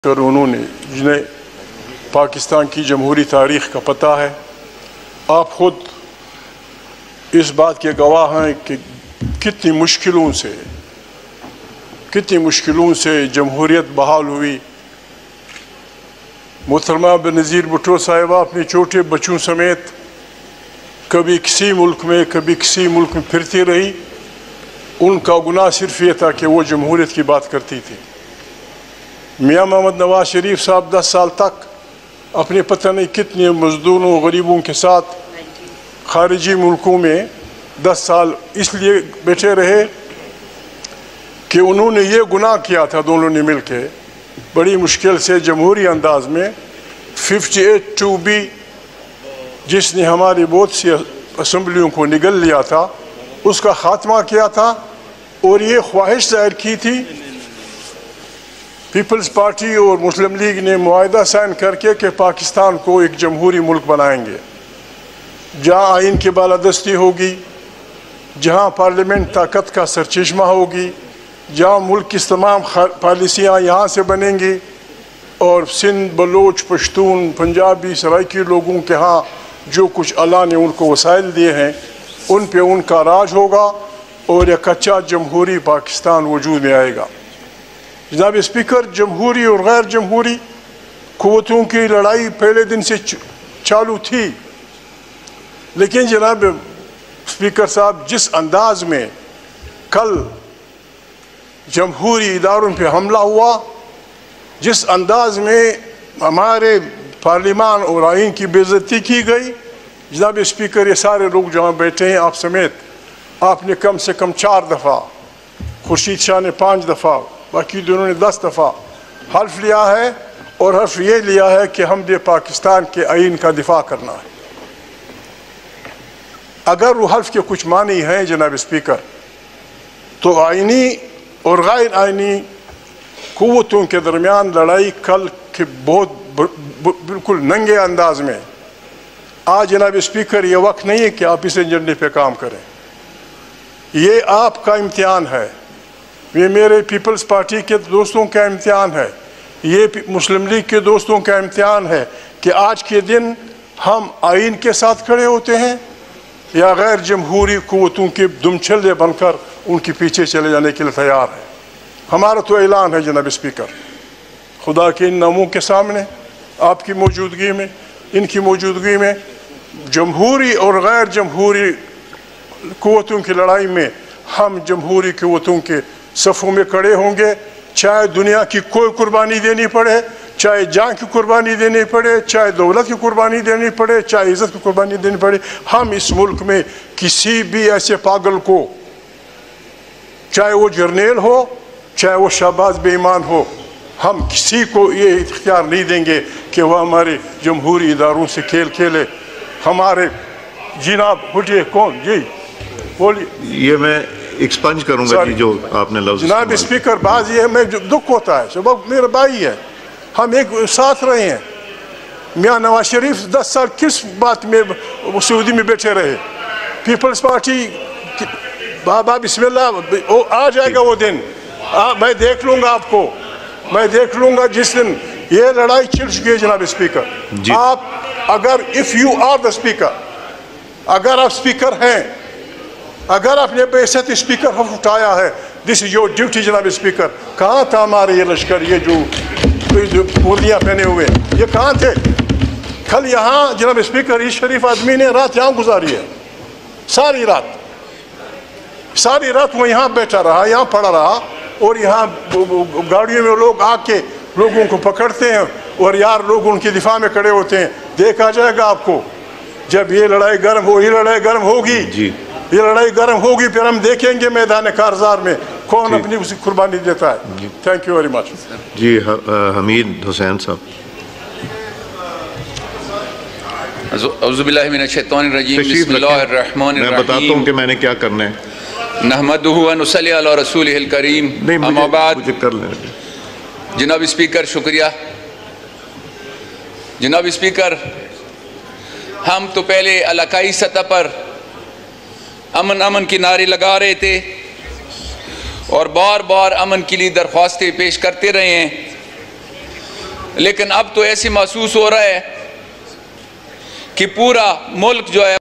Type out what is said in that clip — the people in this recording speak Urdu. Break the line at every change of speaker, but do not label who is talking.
انہوں نے جنہیں پاکستان کی جمہوری تاریخ کا پتہ ہے، آپ خود اس بات کے گواہ ہیں کہ کتنی مشکلوں سے جمہوریت بحال ہوئی۔ محترمہ بینظیر بھٹو صاحبہ اپنے چھوٹے بچوں سمیت کبھی کسی ملک میں کبھی کسی ملک میں پھرتی رہی۔ ان کا گناہ صرف یہ تھا کہ وہ جمہوریت کی بات کرتی تھی۔ میاں محمد نواز شریف صاحب 10 سال تک اپنے پتہ نہیں کتنے مزدوروں غریبوں کے ساتھ خارجی ملکوں میں 10 سال اس لیے بیٹھے رہے کہ انہوں نے یہ گناہ کیا تھا دونوں نے مل کے بڑی مشکل سے جمہوری انداز میں 58(2)B جس نے ہماری بہت سی اسمبلیوں کو نگل لیا تھا اس کا خاتمہ کیا تھا، اور یہ خواہش ظاہر کی تھی پیپلز پارٹی اور مسلم لیگ نے معاہدہ سائن کر کے کہ پاکستان کو ایک جمہوری ملک بنائیں گے، جہاں آئین کی بالادستی ہوگی، جہاں پارلیمنٹ طاقت کا سرچشمہ ہوگی، جہاں ملک کی تمام پالیسیاں یہاں سے بنیں گی، اور سندھ، بلوچ، پشتون، پنجابی، سرائکی لوگوں کے ہاں جو کچھ اللہ نے ان کو وسائل دیے ہیں ان پہ ان کا راج ہوگا، اور ایک اچھا جمہوری پاکستان وجود میں آئے گا۔ جناب اسپیکر، جمہوری اور غیر جمہوری قوتوں کی لڑائی پہلے دن سے چالو تھی، لیکن جناب اسپیکر صاحب جس انداز میں کل جمہوری اداروں پہ حملہ ہوا، جس انداز میں ہمارے پارلیمان اور آئین کی بے عزتی کی گئی، جناب اسپیکر یہ سارے لوگ جہاں بیٹھے ہیں آپ سمیت، آپ نے کم سے کم 4 دفعہ، خورشید شاہ نے 5 دفعہ، باقی دونوں نے 10 دفعہ حلف لیا ہے، اور حلف یہ لیا ہے کہ ہم نے پاکستان کے آئین کا دفاع کرنا ہے۔ اگر وہ حلف کے کچھ معنی ہیں جناب اسپیکر، تو آئینی اور غیر آئینی قوتوں کے درمیان لڑائی کل کے بالکل ننگے انداز میں۔ آج جناب اسپیکر یہ وقت نہیں ہے کہ آپ اس ایجنڈے پہ کام کریں، یہ آپ کا امتحان ہے، یہ میرے پیپلز پارٹی کے دوستوں کا امتحان ہے، یہ مسلم لیگ کے دوستوں کا امتحان ہے کہ آج کے دن ہم آئین کے ساتھ کھڑے ہوتے ہیں یا غیر جمہوری قوتوں کے دم چھلے بن کر ان کے پیچھے چلے جانے کے لیے تیار ہے۔ ہمارا تو اعلان ہے جناب اسپیکر، خدا کے ان ناموں کے سامنے، آپ کی موجودگی میں، ان کی موجودگی میں، جمہوری اور غیر جمہوری قوتوں کی لڑائی میں ہم جمہوری قوتوں کے صفوں میں کھڑے ہوں گے، چاہے دنیا کی کوئی قربانی دینی پڑے، چاہے جان کی قربانی دینی پڑے، چاہے دولت کی قربانی دینی پڑے، چاہے عزت کی قربانی دینی پڑے، ہم اس ملک میں کسی بھی ایسے پاگل کو، چاہے وہ جرنیل ہو چاہے وہ شہباز بے ایمان ہو، ہم کسی کو یہ اختیار نہیں دیں گے کہ وہ ہمارے جمہوری اداروں سے کھیل کھیلے۔ ہمارے جناب اٹھیے، کون جی بولیے، یہ میں
ایکسپنج کروں گا جی جو آپ نے لفظ
جناب اسپیکر، بعض یہ ہمیں دکھ ہوتا ہے، سبب میرا بھائی ہے، ہم ایک ساتھ رہے ہیں۔ میاں نواز شریف 10 سال کس بات میں سعودی میں بیٹھے رہے، پیپلز پارٹی، بابا بسم اللہ، آ جائے گا وہ دن، میں دیکھ لوں گا آپ کو، میں دیکھ لوں گا جس دن یہ لڑائی چل چکی ہے جناب اسپیکر۔ آپ اگر if you are the speaker، اگر آپ اسپیکر ہیں، اگر آپ نے بے عزت اسپیکر حلف اٹھایا ہے، this is your duty جناب اسپیکر۔ کہاں تھا ہمارے یہ لشکر، یہ جو وردیاں پہنے ہوئے، یہ کہاں تھے؟ کل یہاں جناب اسپیکر اس شریف آدمی نے رات یہاں گزاری ہے، ساری رات وہ یہاں بیٹھا رہا، یہاں پڑا رہا، اور یہاں گاڑیوں میں لوگ آ کے لوگوں کو پکڑتے ہیں اور یار لوگ ان کی دفاع میں کھڑے ہوتے ہیں۔ دیکھا جائے گا آپ کو جب یہ لڑائی گرم ہو، یہ لڑائی گرم ہوگی، یہ لڑائی گرم ہوگی، پھر ہم دیکھیں گے میدان کارزار میں کون اپنی اسی قربانی دیتا ہے۔ تھینک یو ویری مچ
جی۔ حمید حسین صاحب۔
اعوذ باللہ من الشیطان الرجیم، بسم اللہ الرحمن الرحیم۔
میں بتاتا ہوں کہ میں نے کیا کرنا ہے۔
نحمدہ و نصلی علی رسولہ الکریم، اما بعد۔ جناب اسپیکر شکریہ۔ جناب اسپیکر، ہم تو پہلے علاقائی سطح پر امن کی نعرے لگا رہے تھے اور بار بار امن کے لیے درخواستیں پیش کرتے رہے ہیں، لیکن اب تو ایسے محسوس ہو رہا ہے کہ پورا ملک جو ہے